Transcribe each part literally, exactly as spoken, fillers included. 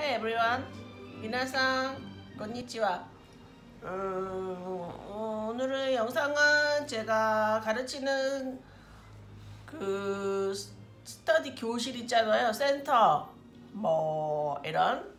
Hi everyone. 미나상 건니치와. 음, 오늘의 영상은 제가 가르치는 그 스터디 교실 있잖아요. 센터 뭐 이런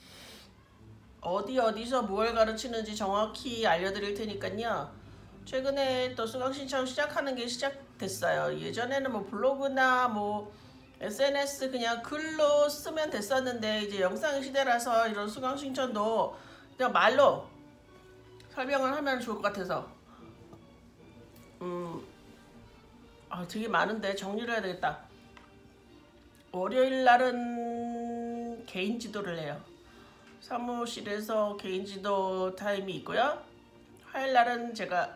어디 어디서 뭘 가르치는지 정확히 알려드릴 테니까요. 최근에 또 수강 신청 시작하는 게 시작됐어요. 예전에는 뭐 블로그나 뭐 에스엔에스 그냥 글로 쓰면 됐었는데 이제 영상 시대라서 이런 수강 신청도 그냥 말로 설명을 하면 좋을 것 같아서 음, 아, 되게 많은데 정리를 해야 되겠다. 월요일 날은 개인 지도를 해요. 사무실에서 개인 지도 타임이 있고요. 화요일 날은 제가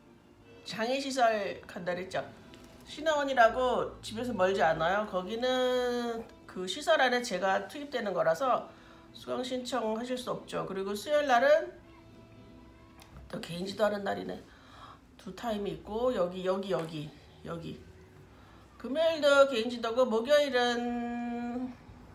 장애시설 간다 그랬죠. 신화원이라고 집에서 멀지 않아요. 거기는 그 시설 안에 제가 투입되는 거라서 수강 신청하실 수 없죠. 그리고 수요일 날은 또 개인 지도하는 날이네. 두 타임이 있고 여기 여기 여기 여기 금요일도 개인 지도고 목요일은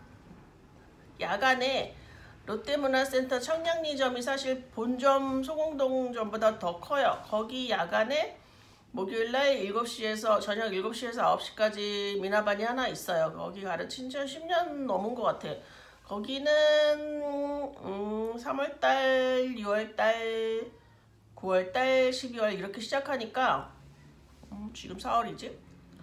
야간에 롯데문화센터 청량리점이 사실 본점 소공동점보다 더 커요. 거기 야간에 목요일날 일곱 시에서 저녁 일곱 시에서 아홉 시까지 미나반이 하나 있어요. 거기 가르친 지 십 년 넘은 것 같아. 거기는 음, 삼월달, 유월달, 구월달, 십이월 이렇게 시작하니까 음, 지금 사월이지?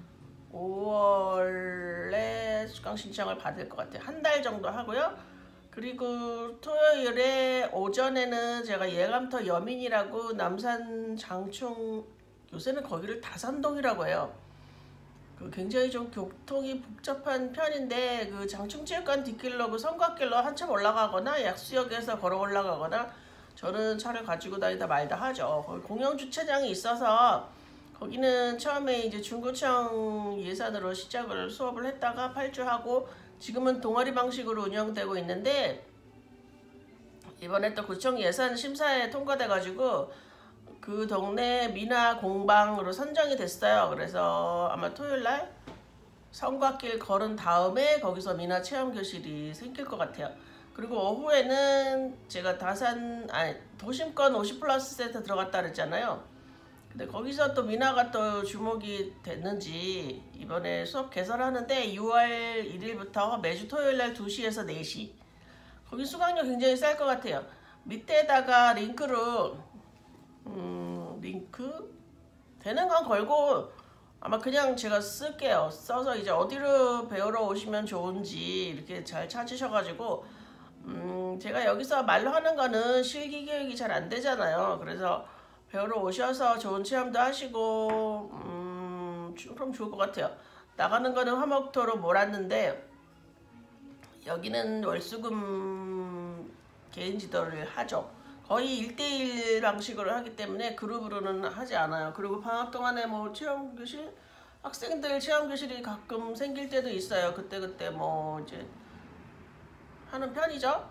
오월에 수강 신청을 받을 것 같아요. 한 달 정도 하고요. 그리고 토요일에 오전에는 제가 예감터 여민이라고 남산 장충 요새는 거기를 다산동이라고 해요. 그 굉장히 좀 교통이 복잡한 편인데 그 장충체육관 뒷길로 그 성곽길로 한참 올라가거나 약수역에서 걸어 올라가거나 저는 차를 가지고 다니다 말다 하죠. 거기 공영 주차장이 있어서 거기는 처음에 이제 중구청 예산으로 시작을 수업을 했다가 발주하고 지금은 동아리 방식으로 운영되고 있는데 이번에 또 구청 예산 심사에 통과돼 가지고 그 동네 미나 공방으로 선정이 됐어요. 그래서 아마 토요일날 성곽길 걸은 다음에 거기서 미나 체험교실이 생길 것 같아요. 그리고 오후에는 제가 다산 아니 도심권 오십 플러스 센터 들어갔다 그랬잖아요. 근데 거기서 또 미나가 또 주목이 됐는지 이번에 수업 개설하는데 유월 일일부터 매주 토요일날 두 시에서 네 시 거기 수강료 굉장히 쌀 것 같아요. 밑에다가 링크로 음, 링크 되는 건 걸고 아마 그냥 제가 쓸게요. 써서 이제 어디로 배우러 오시면 좋은지 이렇게 잘 찾으셔가지고 음, 제가 여기서 말로 하는 거는 실기 교육이 잘 안 되잖아요. 그래서 배우러 오셔서 좋은 체험도 하시고 음, 그럼 좋을 것 같아요. 나가는 거는 화목토로 몰았는데 여기는 월수금 개인 지도를 하죠. 거의 일 대일 방식으로 하기 때문에 그룹으로는 하지 않아요. 그리고 방학 동안에 뭐 체험교실, 학생들 체험교실이 가끔 생길 때도 있어요. 그때그때 뭐 이제 하는 편이죠.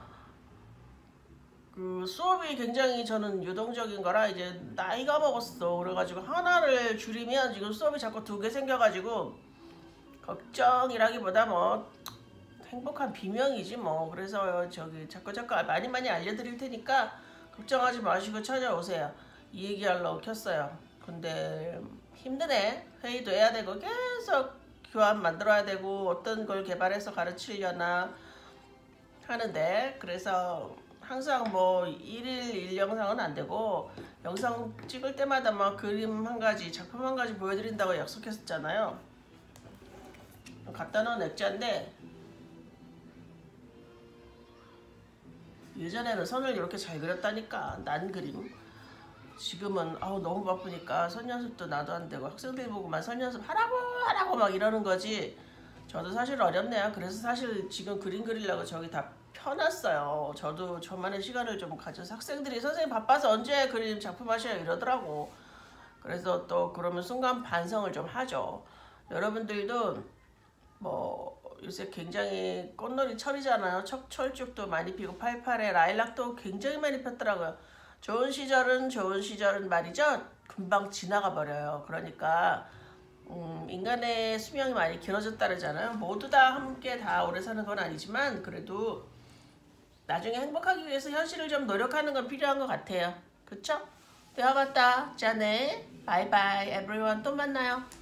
그 수업이 굉장히 저는 유동적인 거라 이제 나이가 먹었어. 그래가지고 하나를 줄이면 지금 수업이 자꾸 두 개 생겨가지고 걱정이라기보다 뭐 행복한 비명이지 뭐. 그래서 저기 자꾸 자꾸 많이 많이 알려드릴 테니까 걱정하지 마시고 찾아오세요. 이 얘기하려고 켰어요. 근데 힘드네. 회의도 해야 되고 계속 교환 만들어야 되고 어떤 걸 개발해서 가르치려나 하는데 그래서 항상 뭐 일일 일 영상은 안 되고 영상 찍을 때마다 막 그림 한 가지, 작품 한 가지 보여드린다고 약속했었잖아요. 갖다 놓은 액자인데 예전에는 선을 이렇게 잘 그렸다니까. 난 그림. 지금은 아우 너무 바쁘니까 선 연습도 나도 안 되고 학생들 보고만 선 연습 하라고 하라고 막 이러는 거지. 저도 사실 어렵네요. 그래서 사실 지금 그림 그리려고 저기 다 펴놨어요. 저도 저만의 시간을 좀 가져서 학생들이 선생님 바빠서 언제 그림 작품 하셔요 이러더라고. 그래서 또 그러면 순간 반성을 좀 하죠. 여러분들도 뭐 요새 굉장히 꽃놀이 철이잖아요. 척철쭉도 많이 피고 팔팔에 라일락도 굉장히 많이 폈더라고요. 좋은 시절은 좋은 시절은 말이죠. 금방 지나가 버려요. 그러니까 음, 인간의 수명이 많이 길어졌다 그러잖아요. 모두 다 함께 다 오래 사는 건 아니지만 그래도 나중에 행복하기 위해서 현실을 좀 노력하는 건 필요한 것 같아요. 그쵸? 대화 봤다. 자네. 바이바이. 에브리원 또 만나요.